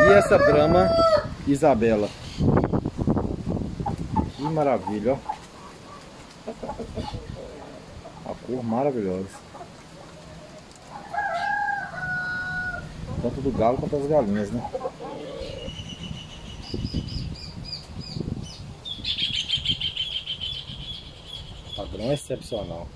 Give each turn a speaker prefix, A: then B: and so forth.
A: E essa Brahma Isabela. Que maravilha, ó. A cor maravilhosa. Tanto do galo quanto das galinhas, né? Padrão excepcional.